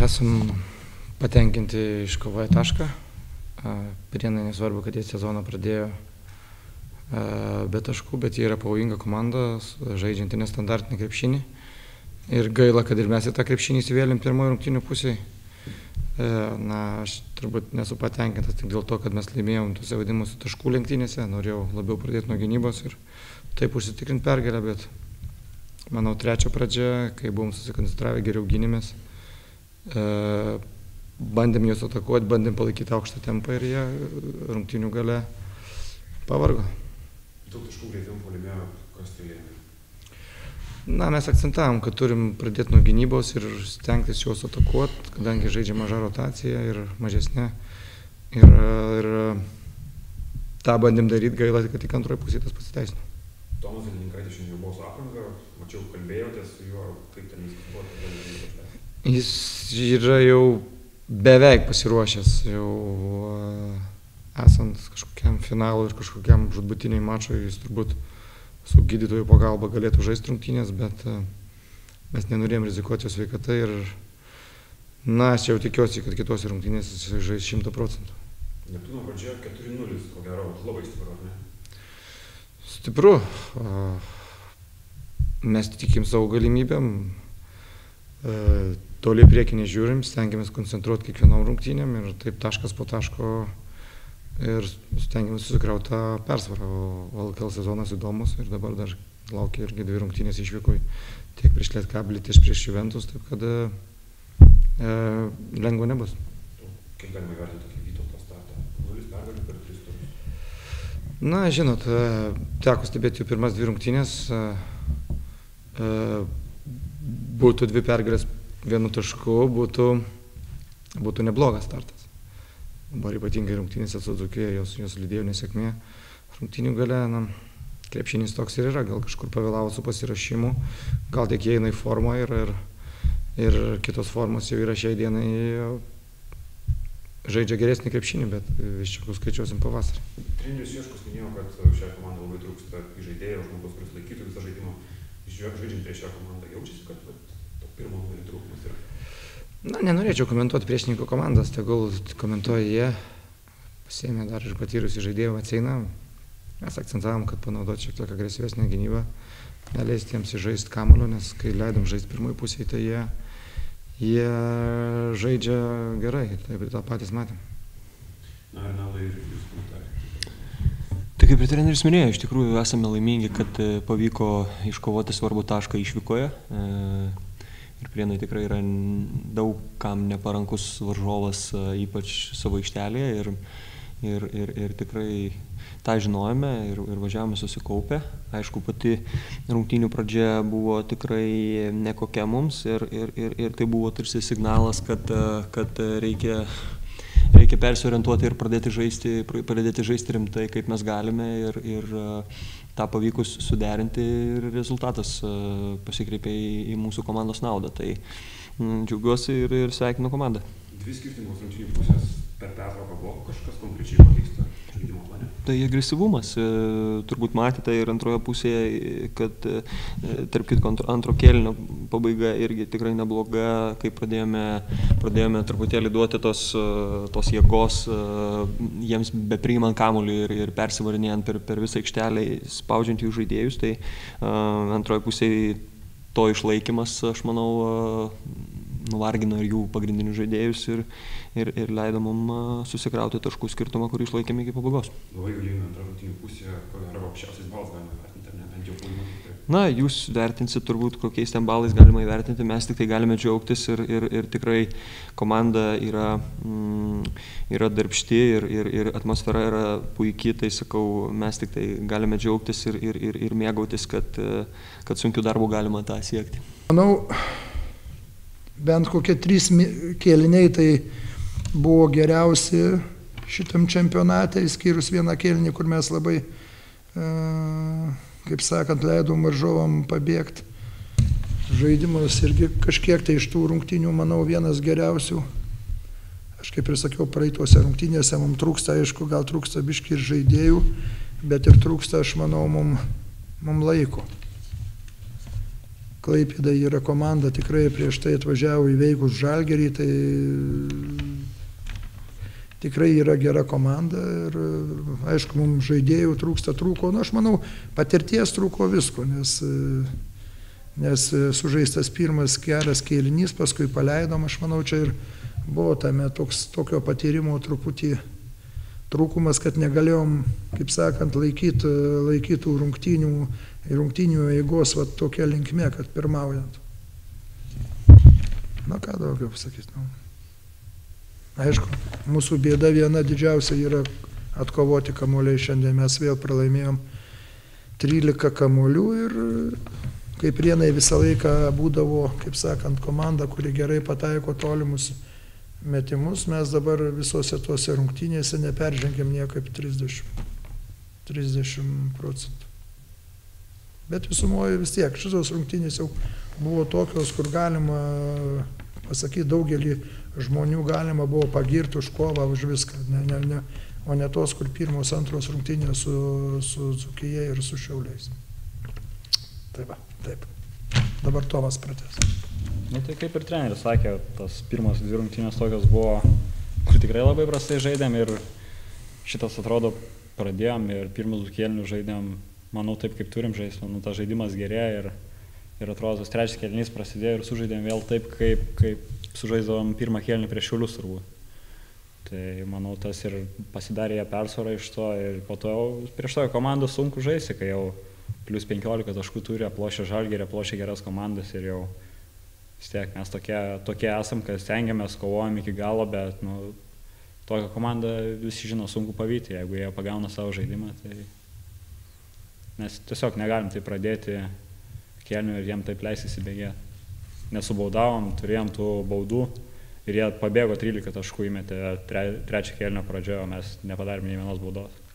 Esam patenkinti iškovoję tašką. Prienai nesvarbu, kad jie sezoną pradėjo be taškų, bet jie yra pavojinga komanda, žaidžianti nestandartinį krepšinį. Ir gaila, kad ir mes į tą krepšinį įsivėlėm pirmojo rungtynių pusėje. Aš turbūt nesu patenkintas tik dėl to, kad mes laimėjom tuose vadinamuose taškų lenktynėse. Norėjau labiau pradėti nuo gynybos ir taip užsitikrinti pergalę, bet manau trečio pradžia, kai buvom susikoncentravę, geriau gynėmės. Bandėm juos atakuoti, bandėm palaikyti aukštą tempą ir jie rungtynių gale pavargo. Daug taškų greitam puolime, kas tai lėmė? Mes akcentavom, kad turim pradėti nuo gynybos ir stengtis juos atakuoti, kadangi žaidžia maža rotacija ir mažesnė. Ir tą bandėm daryti, gaila, kad tik antroje pusėje tas pasiteisino. Tomas Zelininkaitė šiandien buvo su apranga, mačiau, kalbėjotės su juo, kaip ten viskas buvo. Jis yra jau beveik pasiruošęs, jau esant kažkokiam finalui ir kažkokiam žūtbūtiniai mačui, jis turbūt su gydytojų pagalba galėtų žaisti rungtynės, bet mes nenorėjom rizikuoti jo sveikata ir aš jau tikiuosi, kad kitose rungtynėse jis žais 100%. Neptūno pradžia 4-0, ko gero, labai stipru, ar ne? Stipru. Mes tikim savo galimybėm, toli priekį nežiūrim, stengiamės koncentruoti kiekvienom rungtynėm ir taip taškas po taško ir stengiamės susikrauti tą persvarą. O LKL sezonas įdomus ir dabar dar laukia irgi 2 rungtynės išvykoj, tiek prieš Lietkabelį, tiek prieš Juventus, taip kad lengva nebus. Kaip galima įvertinti tokį Vytauto startą? 0 pergalių per 3 turus? Žinot, teko stebėti jų pirmas 2 rungtynės. Būtų 2 pergalės 1 tašku, būtų neblogas startas. Dabar ypatingai rungtynėse su Dzūkija, jos lydėjo nesėkmė. Rungtynių gale, krepšinis toks ir yra, gal kažkur pavėlavo su pasirašymu, gal tik jie eina į formą ir kitos formos jau yra šiai dienai žaidžia geresnį krepšinį, bet vis čia skaičiuosim pavasarį. Treneris Ješkus minėjo, kad šią komandą labai trūksta žaidėjo, žmogus, kuris laikytų visą žaidimą. Žaidžiant prieš šią komandą jaučiasi, kad to pirmo numerį trūkumas yra? Nenorėčiau komentuoti priešininko komandas, tegul komentuoja jie, pasiėmė dar ir patyrusį žaidėjų atsieina. Mes akcentavom, kad panaudoti šiek tiek agresyvesnę gynybą, neleisti jiems įžaisti kamuolio, nes kai leidom žaisti pirmoji pusėje, tai jie žaidžia gerai, taip ir tą patys matėm. Arnaldai, ir jūs komentarai. Tai kaip ir treneris minėjo, iš tikrųjų esame laimingi, kad pavyko iškovoti svarbų tašką išvykoje. Ir Prienai tikrai yra daug kam neparankus varžovas, ypač savo aikštelėje. Ir tikrai tą žinojome ir važiavome susikaupę. Aišku, pati rungtynių pradžia buvo tikrai nekokia mums ir tai buvo tarsi signalas, kad reikia persiorientuoti ir pradėti žaisti rimtai, kaip mes galime ir tą pavykus suderinti ir rezultatas pasikreipė į mūsų komandos naudą. Tai džiaugiuosi ir sveikinu komandą. 2 skirtingos rungtynių pusės per pertrauką buvo kažkas konkrečiai pakeista žaidimo plane? Tai agresyvumas. Turbūt matėte ir antroje pusėje, kad tarp kitko antro kėlinio pabaiga irgi tikrai nebloga, kai pradėjome truputėlį duoti tos jėgos jiems bepriimant kamuolį ir persivarinėjant per visą aikštelę, spaudžiant jų žaidėjus. Tai antroje pusėje to išlaikymas, aš manau, nuvargino ir jų pagrindinius žaidėjus ir leido mums susikrauti taškų skirtumą, kurį išlaikėme iki pabaigos. Labai galinga antra rungtynių pusė, ko gero aukščiausiais balais galima įvertinti, ar ne, bent jau puolime. Jūs vertinsit turbūt, kokiais ten balais galima įvertinti, mes tik tai galime džiaugtis ir tikrai komanda yra darbšti ir atmosfera yra puikiai, tai sakau, mes tik tai galime džiaugtis ir mėgautis, kad sunkiu darbu galima tą siekti. Manau, bent kokie 3 kėliniai tai buvo geriausi šitam čempionate, išskyrus 1 kėlinį, kur mes labai, kaip sakant, leidom varžovam pabėgti. Žaidimas irgi kažkiek tai iš tų rungtynių, manau, vienas geriausių. Aš kaip ir sakiau, praeituose rungtynėse mums trūksta, aišku, gal trūksta biškį ir žaidėjų, bet ir trūksta, aš manau, mums laiko. Klaipėda yra komanda, tikrai prieš tai atvažiavo įveikus Žalgirį, tai tikrai yra gera komanda ir aišku, mums žaidėjų trūko, aš manau, patirties trūko visko, nes sužaistas pirmas geras kėlinys, paskui paleidom, aš manau, čia ir buvo tame tokio patyrimo truputį trūkumas, kad negalėjom, kaip sakant, laikytų rungtynių eigos tokia linkme, kad pirmaujant. Na ką daugiau pasakyti. Aišku, mūsų bėda viena didžiausia yra atkovoti kamuoliai. Šiandien mes vėl pralaimėjom 13 kamuolių ir kaip Prienai visą laiką būdavo, kaip sakant, komanda, kuri gerai pataiko tolimus metimus, mes dabar visose tuose rungtynėse neperžengėm niekaip 30%. Bet visumoje vis tiek, šitos rungtynės jau buvo tokios, kur galima pasakyti, daugelį žmonių galima buvo pagirti už kovą, už viską, o ne tos, kur pirmos, antros rungtynės su Dzūkija ir su Šiauliais. Taip. Dabar Tomas pratęs. Nu, tai kaip ir treneris sakė, tas pirmas 2 rungtynės tokios buvo, kur tikrai labai prastai žaidėm ir šitas atrodo pradėjom ir pirmus 2 kėlinius žaidėm, manau, taip kaip turim žaisti, manau, tas žaidimas gerėja ir atrodo, tas 3 kėlinys prasidėjo ir sužaidėm vėl taip, kaip sužaisdavom pirmą kėlinį prieš Šiaulius turbūt. Tai manau, tas ir pasidarė persvarą iš to ir po to prieš toją komandą sunku žaisti, kai jau plus 15 taškų turi, aplošia Žalgirį, aplošia geras komandas ir jau vis tiek mes tokie esam, kad stengiamės, kovojam iki galo, bet tokią komandą visi žino sunku pavyti, jeigu jie pagauna savo žaidimą, tai mes tiesiog negalim tai pradėti kėlinių ir jiem taip leisti įsibėgėti. Nesubaudavom, turėjom tų baudų ir jie pabėgo 13 taškų, įmetė 3 kėlinio pradžioje, o mes nepadarėm nei vienos baudos.